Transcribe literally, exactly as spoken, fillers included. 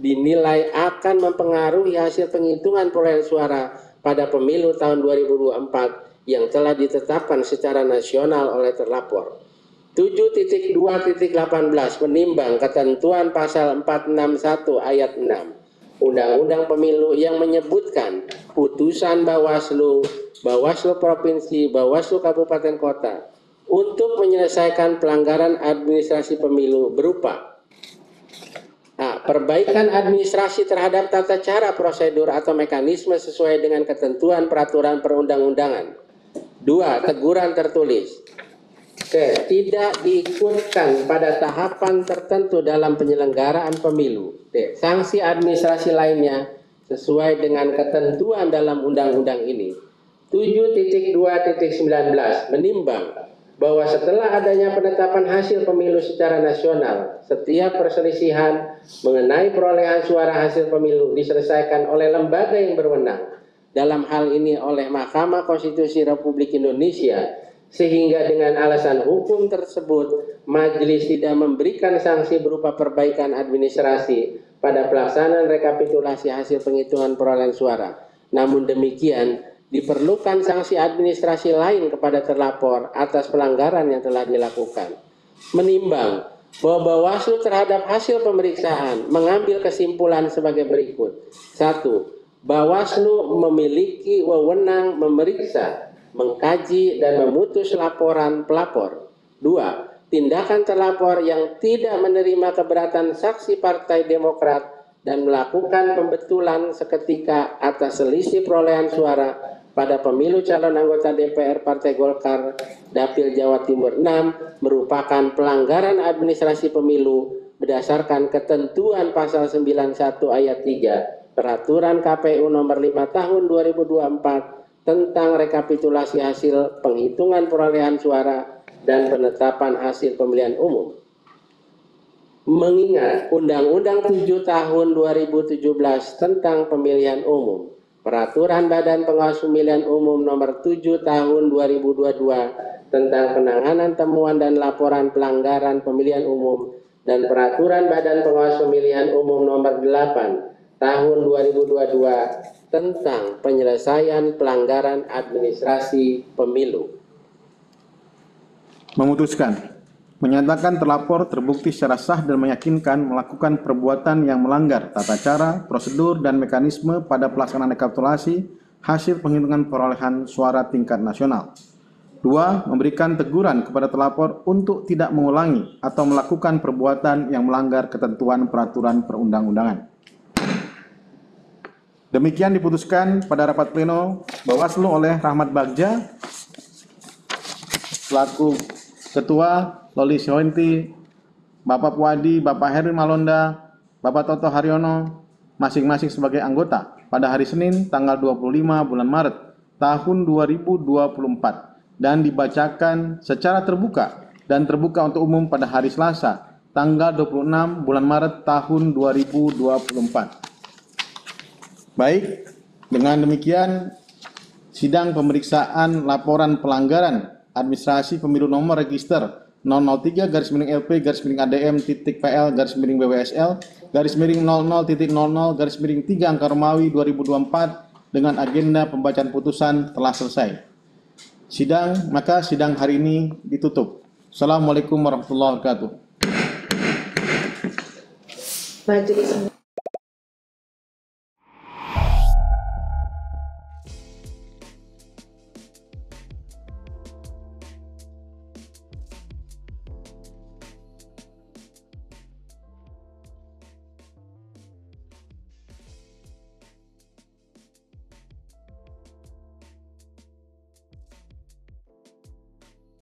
dinilai akan mempengaruhi hasil penghitungan perolehan suara pada pemilu tahun dua ribu dua puluh empat yang telah ditetapkan secara nasional oleh terlapor. tujuh titik dua titik delapan belas menimbang ketentuan pasal empat ratus enam puluh satu ayat enam Undang-Undang Pemilu yang menyebutkan putusan Bawaslu, Bawaslu Provinsi, Bawaslu Kabupaten Kota untuk menyelesaikan pelanggaran administrasi pemilu berupa Nah, perbaikan administrasi terhadap tata cara, prosedur, atau mekanisme sesuai dengan ketentuan peraturan perundang-undangan. Dua, teguran tertulis. Oke, tidak diikutkan pada tahapan tertentu dalam penyelenggaraan pemilu. D, sanksi administrasi lainnya sesuai dengan ketentuan dalam undang-undang ini. tujuh titik dua titik sembilan belas menimbang bahwa setelah adanya penetapan hasil pemilu secara nasional, setiap perselisihan mengenai perolehan suara hasil pemilu diselesaikan oleh lembaga yang berwenang, dalam hal ini oleh Mahkamah Konstitusi Republik Indonesia, sehingga dengan alasan hukum tersebut, majelis tidak memberikan sanksi berupa perbaikan administrasi pada pelaksanaan rekapitulasi hasil penghitungan perolehan suara. Namun demikian, diperlukan sanksi administrasi lain kepada terlapor atas pelanggaran yang telah dilakukan. Menimbang bahwa Bawaslu terhadap hasil pemeriksaan mengambil kesimpulan sebagai berikut. Satu, Bawaslu memiliki wewenang memeriksa, mengkaji, dan memutus laporan pelapor. Dua, tindakan terlapor yang tidak menerima keberatan saksi Partai Demokrat dan melakukan pembetulan seketika atas selisih perolehan suara pada pemilu calon anggota D P R Partai Golkar Dapil Jawa Timur enam merupakan pelanggaran administrasi pemilu berdasarkan ketentuan pasal sembilan puluh satu ayat tiga Peraturan K P U nomor lima tahun dua ribu dua puluh empat tentang rekapitulasi hasil penghitungan perolehan suara dan penetapan hasil pemilihan umum. Mengingat Undang-Undang tujuh tahun dua ribu tujuh belas tentang pemilihan umum, Peraturan Badan Pengawas Pemilihan Umum nomor tujuh tahun dua ribu dua puluh dua tentang penanganan temuan dan laporan pelanggaran pemilihan umum, dan Peraturan Badan Pengawas Pemilihan Umum nomor delapan tahun dua ribu dua puluh dua tentang penyelesaian pelanggaran administrasi pemilu. Memutuskan, menyatakan terlapor terbukti secara sah dan meyakinkan melakukan perbuatan yang melanggar tata cara, prosedur, dan mekanisme pada pelaksanaan rekapitulasi hasil penghitungan perolehan suara tingkat nasional. Dua, memberikan teguran kepada terlapor untuk tidak mengulangi atau melakukan perbuatan yang melanggar ketentuan peraturan perundang-undangan. Demikian diputuskan pada rapat pleno Bawaslu oleh Rahmat Bagja selaku Ketua, Loli Syawenti, Bapak Puadi, Bapak Heri Malonda, Bapak Toto Haryono, masing-masing sebagai anggota pada hari Senin tanggal dua puluh lima bulan Maret tahun dua ribu dua puluh empat dan dibacakan secara terbuka dan terbuka untuk umum pada hari Selasa tanggal dua puluh enam bulan Maret tahun dua ribu dua puluh empat. Baik, dengan demikian sidang pemeriksaan laporan pelanggaran administrasi pemilu nomor register nol nol tiga garis miring L P garis miring A D M titik P L garis miring B W S L garis miring nol nol titik nol nol garis miring tiga angka Romawi dua ribu dua puluh empat dengan agenda pembacaan putusan telah selesai. Sidang, maka sidang hari ini ditutup. Assalamualaikum warahmatullahi wabarakatuh. Majelis